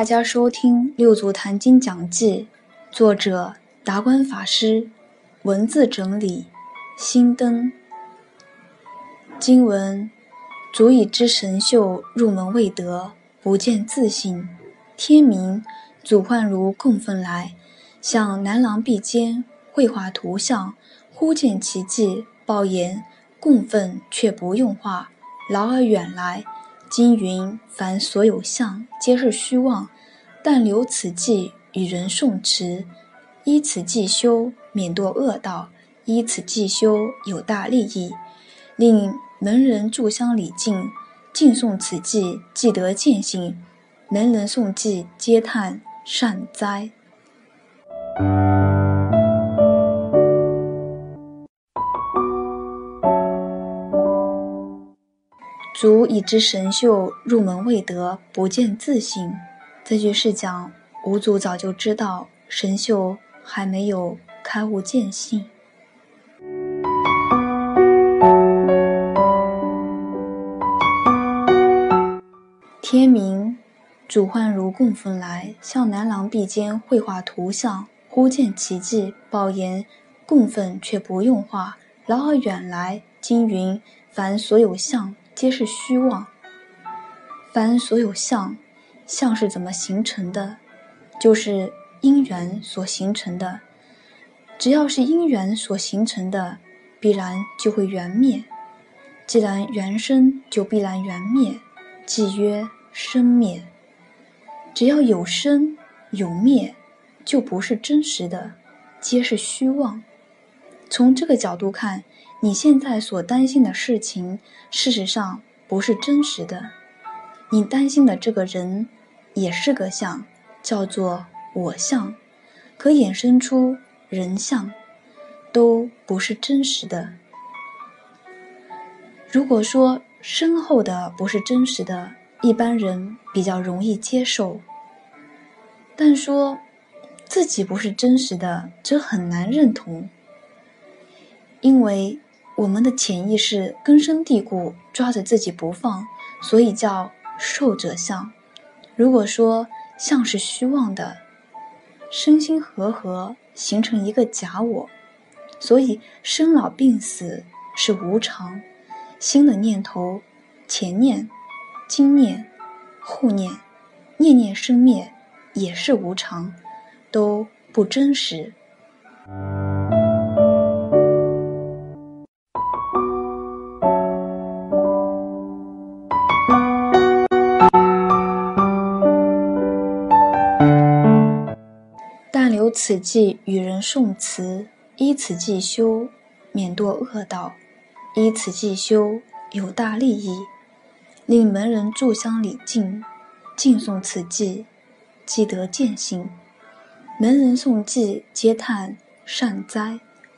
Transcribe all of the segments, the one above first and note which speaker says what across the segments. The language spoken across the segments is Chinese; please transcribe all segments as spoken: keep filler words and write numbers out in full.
Speaker 1: 大家收听《六祖坛经讲记》，作者达观法师，文字整理心灯。经文：足以知神秀，入门未得，不见自性。天明，祖唤如供奉来，向南廊壁间绘画图像，忽见其迹，报言供奉却不用画，劳而远来。今云凡所有相，皆是虚妄，但留此迹与人诵持，依此迹修，免堕恶道；依此迹修，有大利益。令门人炷香礼敬，敬诵此迹，即得见性。门人诵迹，皆叹善哉。足以知神秀，入门未得，不见自性。这句是讲五祖早就知道神秀还没有开悟见性。天明，祖唤如供奉来，向南廊壁间绘画图像，忽见其迹，报言供奉却不用画，劳而远来。今云凡所有相，皆是虚妄。凡所有相，相是怎么形成的？就是因缘所形成的。只要是因缘所形成的，必然就会缘灭。既然缘生，就必然缘灭，即曰生灭。只要有生有灭，就不是真实的，皆是虚妄。从这个角度看，你现在所担心的事情，事实上不是真实的。你担心的这个人也是个相，叫做我相，可衍生出人相，都不是真实的。如果说身后的不是真实的，一般人比较容易接受，但说自己不是真实的，则很难认同。因为我们的潜意识根深蒂固，抓着自己不放，所以叫受者相。如果说相是虚妄的，身心合合，形成一个假我，所以生老病死是无常，心的念头，前念、今念、后念，念念生灭，也是无常，都不真实。但留此迹与人诵持，依此迹修，免堕恶道；依此迹修，有大利益。令门人炷香礼敬，敬诵此迹，即得见性。门人诵迹，皆叹善哉。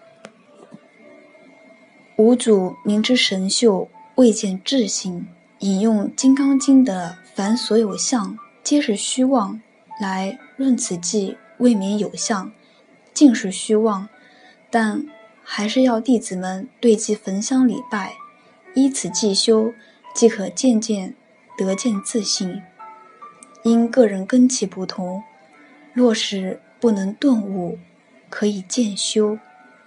Speaker 1: 五祖明知神秀，未见智性，引用《金刚经》的凡所有相，皆是虚妄，来论此迹未免有相，尽是虚妄，但还是要弟子们对其焚香礼拜，依此迹修，即可渐渐得见自性。因个人根器不同，若是不能顿悟，可以渐修。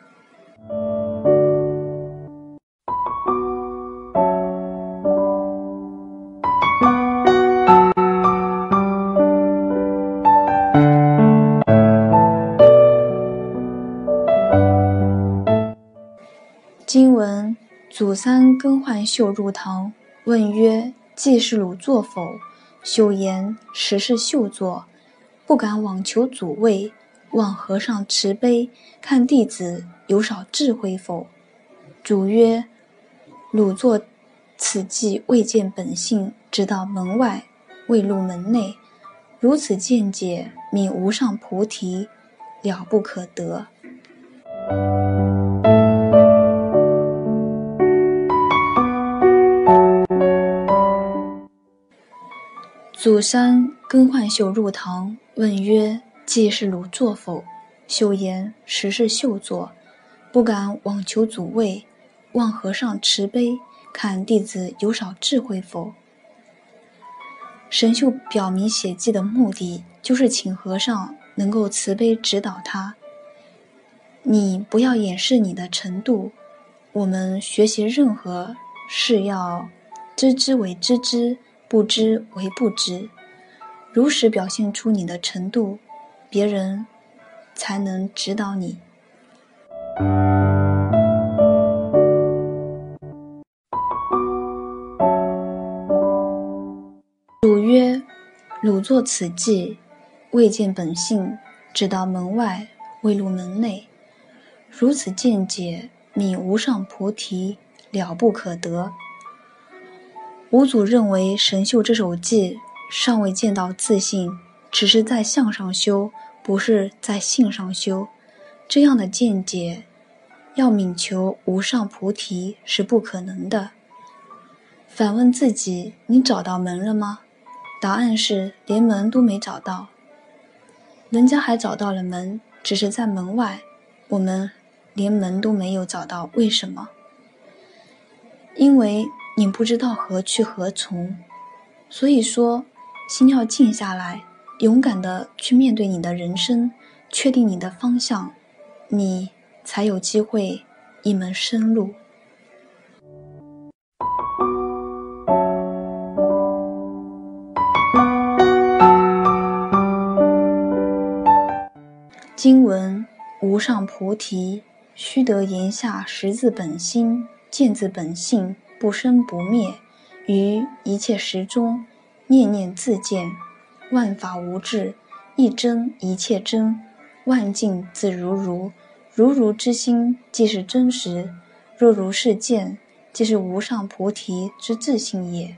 Speaker 1: 经文：祖三更换秀入堂，问曰：既是汝作否？秀言：实是秀作，不敢妄求祖位，望和尚慈悲，看弟子有少智慧否？主曰：汝作此迹未见本性，直到门外，未入门内，如此见解，名无上菩提，了不可得。祖三更换秀入堂，问曰：既是汝作否？秀言：实是秀作，不敢妄求祖位，望和尚慈悲，看弟子有少智慧否？ 神秀表明写记的目的，就是请和尚能够慈悲指导他。你不要掩饰你的程度，我们学习任何事要知之为知之，不知为不知，如实表现出你的程度，别人才能指导你。主曰：汝作此记，未见本性，只到门外，未入门内。如此见解，泯无上菩提，了不可得。五祖认为神秀这首记尚未见到自性，只是在相上修，不是在性上修。这样的见解，要泯求无上菩提是不可能的。反问自己，你找到门了吗？答案是连门都没找到。人家还找到了门，只是在门外，我们连门都没有找到。为什么？因为你不知道何去何从。所以说，心要静下来，勇敢地去面对你的人生，确定你的方向，你才有机会一门深入。经文：无上菩提，须得言下识自本心，见自本性，不生不灭，于一切时中，念念自见，万法无质，一真一切真，万境自如如。如如之心，即是真实；若如是见，即是无上菩提之自性也。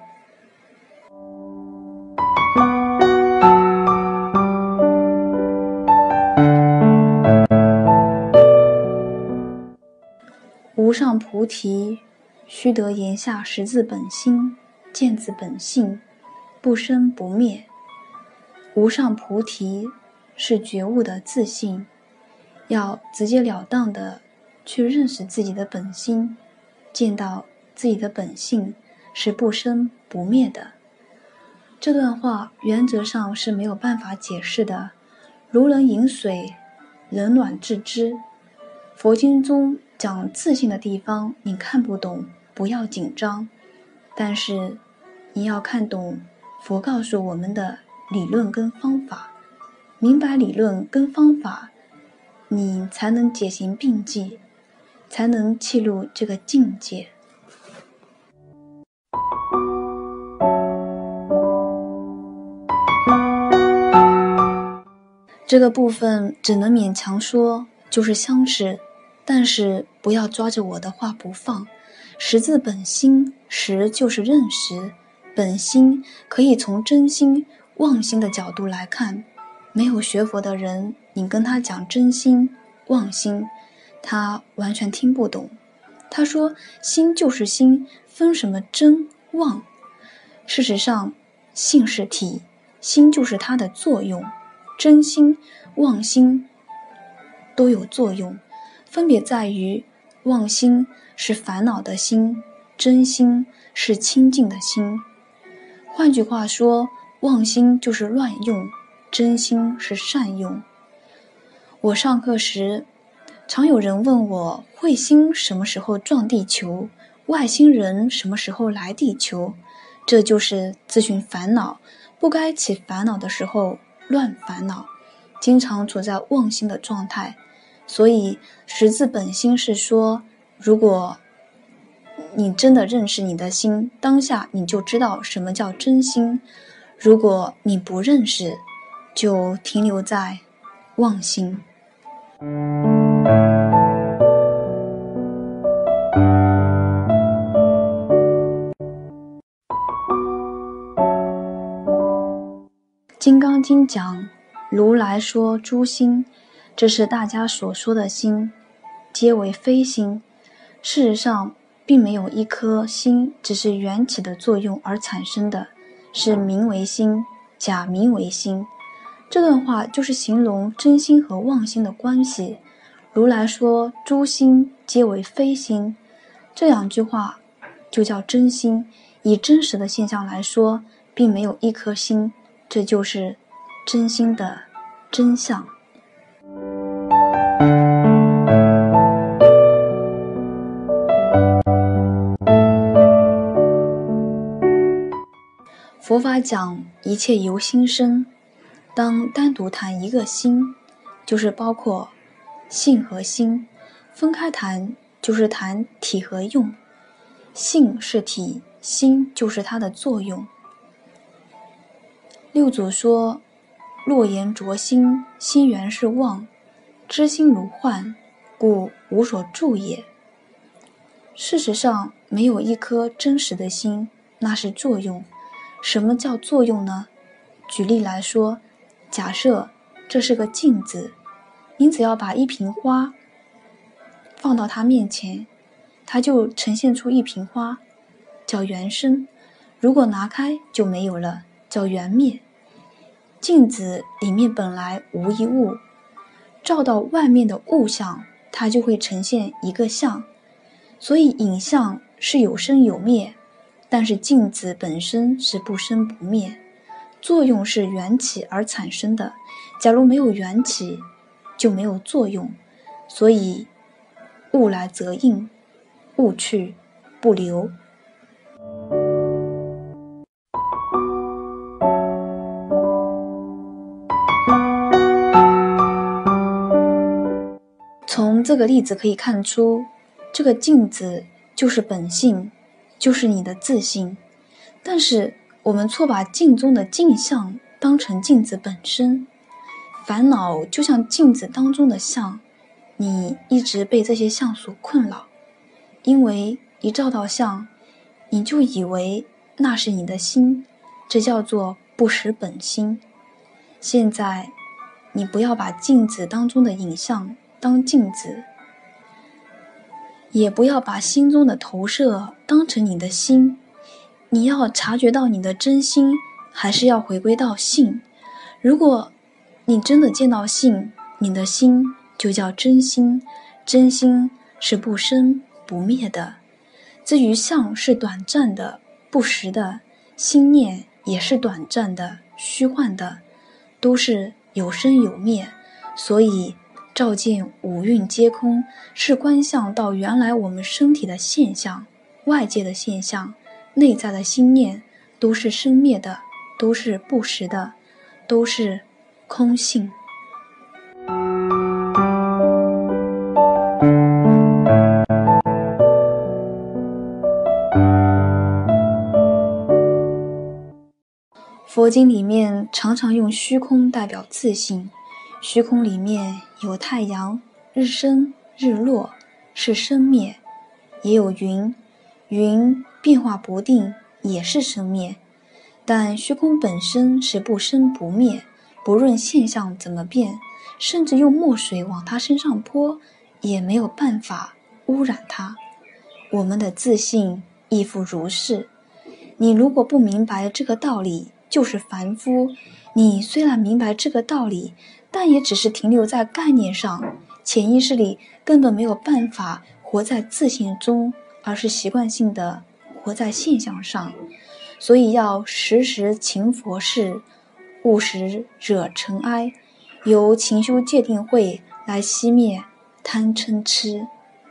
Speaker 1: 无上菩提，须得言下识自本心，见自本性，不生不灭。无上菩提是觉悟的自性，要直截了当的去认识自己的本心，见到自己的本性是不生不灭的。这段话原则上是没有办法解释的，如人饮水，冷暖自知。佛经中讲自性的地方你看不懂，不要紧张，但是你要看懂佛告诉我们的理论跟方法，明白理论跟方法，你才能解行并济，才能契入这个境界。这个部分只能勉强说就是相似，但是不要抓着我的话不放。识自本心，识就是认识，本心可以从真心、妄心的角度来看。没有学佛的人，你跟他讲真心、妄心，他完全听不懂。他说心就是心，分什么真妄？事实上，性是体，心就是它的作用。真心、妄心都有作用，分别在于妄心是烦恼的心，真心是清净的心。换句话说，妄心就是乱用，真心是善用。我上课时，常有人问我，彗星什么时候撞地球？外星人什么时候来地球？这就是自寻烦恼，不该起烦恼的时候乱烦恼，经常处在妄心的状态。所以识自本心是说，如果你真的认识你的心，当下你就知道什么叫真心。如果你不认识，就停留在妄心。金刚经讲，如来说诸心，这是大家所说的心，皆为非心。事实上并没有一颗心只是缘起的作用而产生的，是名为心，假名为心。这段话就是形容真心和妄心的关系。如来说诸心皆为非心，这两句话就叫真心。以真实的现象来说， 并没有一颗心，这就是真心的真相。佛法讲一切由心生，当单独谈一个心，就是包括性和心，分开谈就是谈体和用。性是体，心就是它的作用。六祖说，若言着心，心原是妄，知心如幻，故无所住也。事实上，没有一颗真实的心，那是作用。什么叫作用呢？举例来说，假设这是个镜子，您只要把一瓶花放到它面前，它就呈现出一瓶花，叫原生。如果拿开就没有了，叫原灭。镜子里面本来无一物，照到外面的物象，它就会呈现一个相。所以影像是有生有灭，但是镜子本身是不生不灭。作用是缘起而产生的，假如没有缘起，就没有作用。所以物来则应，物去不留。从这个例子可以看出，这个镜子就是本性，就是你的自性。但是我们错把镜中的镜像当成镜子本身，烦恼就像镜子当中的相，你一直被这些相所困扰，因为一照到相，你就以为那是你的心，这叫做不识本心。现在你不要把镜子当中的影像当镜子，也不要把心中的投射当成你的心，你要察觉到你的真心，还是要回归到性。如果你真的见到性，你的心就叫真心，真心是不生不灭的。至于相是短暂的、不实的，心念也是短暂的、虚幻的，都是有生有灭。所以照见五蕴皆空，是观相到原来我们身体的现象、外界的现象、内在的心念，都是生灭的，都是不实的，都是空性。佛经里面常常用虚空代表自性，虚空里面有太阳、日升日落，是生灭，也有云，云变化不定，也是生灭。但虚空本身是不生不灭，不论现象怎么变，甚至用墨水往它身上泼，也没有办法污染它。我们的自性亦复如是。你如果不明白这个道理，就是凡夫。你虽然明白这个道理，但也只是停留在概念上，潜意识里根本没有办法活在自性中，而是习惯性的活在现象上。所以要时时勤佛事，勿使惹尘埃，由勤修戒定慧来熄灭贪嗔痴。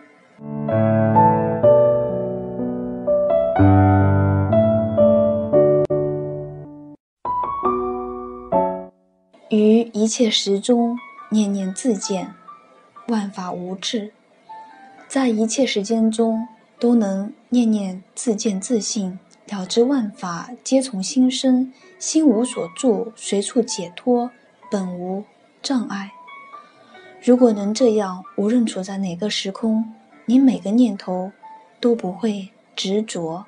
Speaker 1: 于一切时中，念念自见，万法无滞。在一切时间中，都能念念自见自性，了知万法皆从心生，心无所住，随处解脱，本无障碍。如果能这样，无论处在哪个时空，你每个念头都不会执着。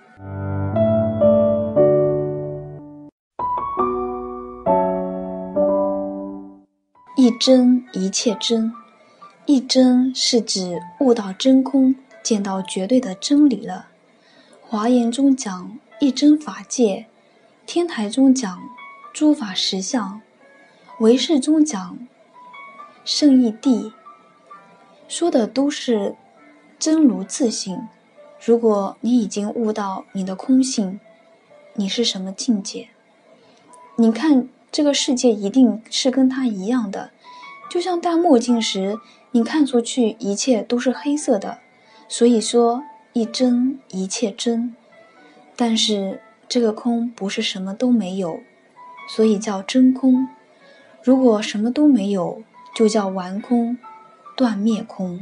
Speaker 1: 一真一切真，一真是指悟到真空，见到绝对的真理了。华严中讲一真法界，天台中讲诸法实相，唯识中讲圣义谛，说的都是真如自性。如果你已经悟到你的空性， 你是什么境界。你看这个世界一定是跟它一样的，就像戴墨镜时，你看出去一切都是黑色的，所以说一真一切真。但是这个空不是什么都没有，所以叫真空。如果什么都没有，就叫完空、断灭空。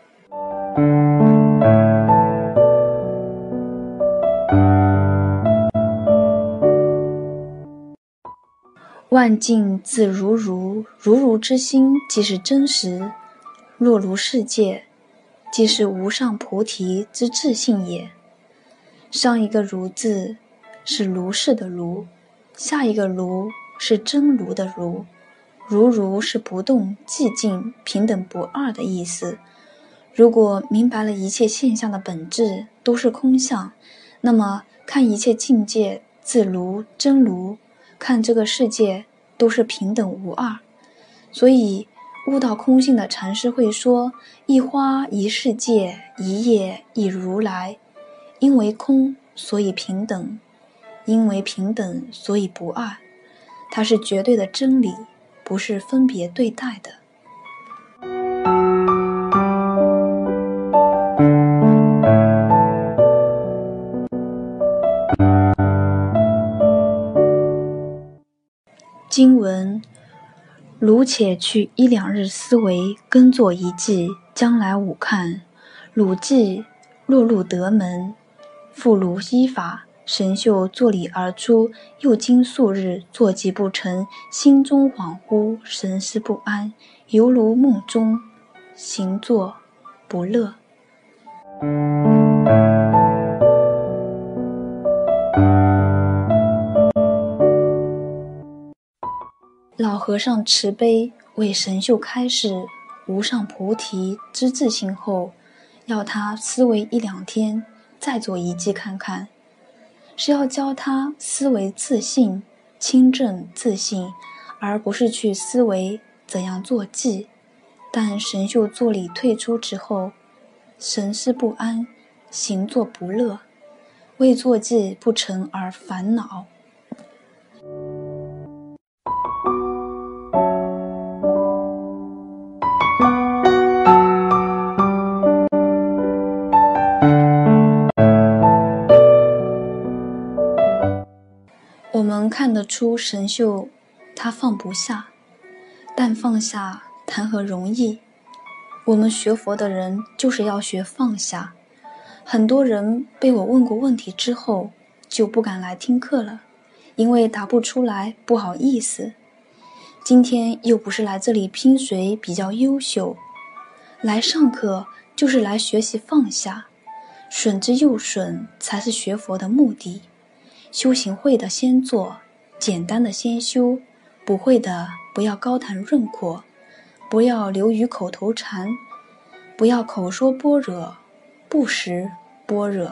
Speaker 1: 万境自如如，如如之心即是真实。若如世界，即是无上菩提之自性也。上一个如字是如是的如，下一个如是真如的如。如如是不动、寂静、平等不二的意思。如果明白了一切现象的本质都是空相，那么看一切境界自如、真如，看这个世界都是平等无二。所以悟道空性的禅师会说，一花一世界，一叶一如来。因为空，所以平等；因为平等，所以不二。它是绝对的真理，不是分别对待的。经文：汝且去一两日思维，耕作一季，将来吾看。汝既落入德门，复如依法，神秀坐礼而出，又经数日，坐骑不成，心中恍惚，神思不安，犹如梦中，行坐不乐。老和尚慈悲为神秀开示无上菩提之自性后，要他思维一两天，再做一季看看，是要教他思维自信、清正自信，而不是去思维怎样做记。但神秀坐礼退出之后，神思不安，行坐不乐，为做记不成而烦恼。我们看得出神秀他放不下，但放下谈何容易。我们学佛的人就是要学放下。很多人被我问过问题之后就不敢来听课了，因为答不出来不好意思。今天又不是来这里拼谁比较优秀，来上课就是来学习放下，损之又损才是学佛的目的。修行会的先做，简单的先修，不会的不要高谈论阔，不要流于口头禅，不要口说般若，不识般若。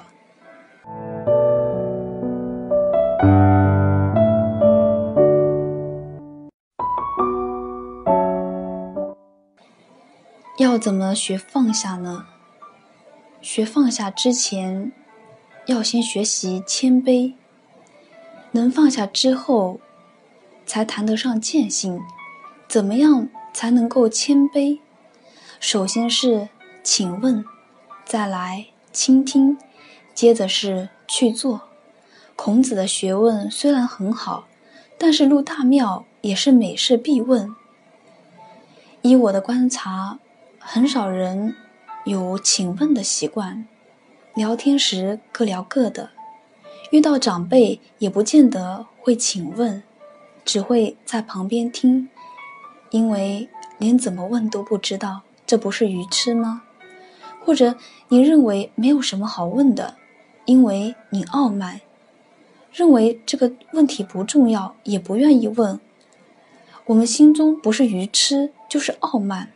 Speaker 1: 要怎么学放下呢？学放下之前，要先学习谦卑。能放下之后，才谈得上见性。怎么样才能够谦卑？首先是请问，再来倾听，接着是去做。孔子的学问虽然很好，但是入大庙也是每事必问。依我的观察，很少人有请问的习惯，聊天时各聊各的，遇到长辈也不见得会请问，只会在旁边听，因为连怎么问都不知道，这不是愚痴吗？或者你认为没有什么好问的，因为你傲慢，认为这个问题不重要，也不愿意问。我们心中不是愚痴，就是傲慢，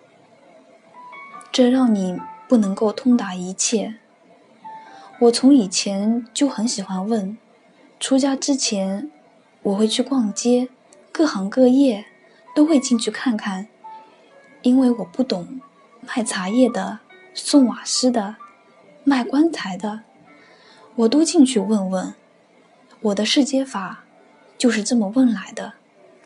Speaker 1: 这让你不能够通达一切。我从以前就很喜欢问，出家之前我会去逛街，各行各业都会进去看看，因为我不懂卖茶叶的、送瓦斯的、卖棺材的，我都进去问问。 我的世界法就是这么问来的。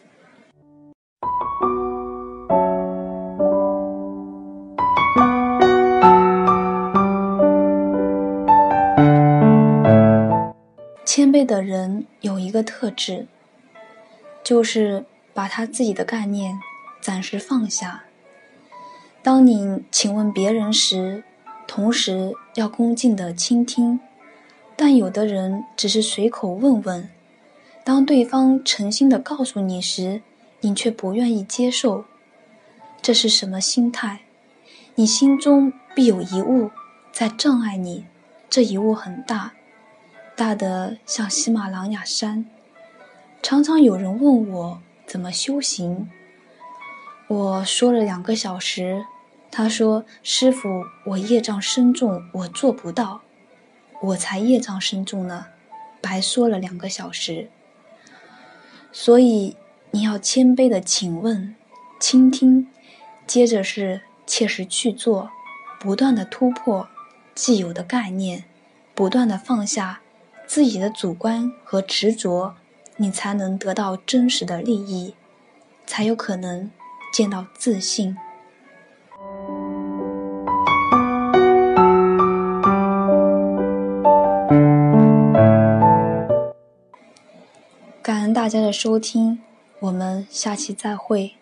Speaker 1: 谦卑的人有一个特质，就是把他自己的概念暂时放下。当你请问别人时，同时要恭敬地倾听，但有的人只是随口问问，当对方诚心地告诉你时，你却不愿意接受。这是什么心态？你心中必有一物在障碍你，这一物很大，大得像喜马拉雅山。常常有人问我怎么修行，我说了两个小时，他说：师父，我业障深重，我做不到。我才业障深重呢，白说了两个小时。所以你要谦卑地请问、倾听，接着是切实去做，不断地突破既有的概念，不断地放下自己的主观和执着，你才能得到真实的利益，才有可能见到自信。感恩大家的收听，我们下期再会。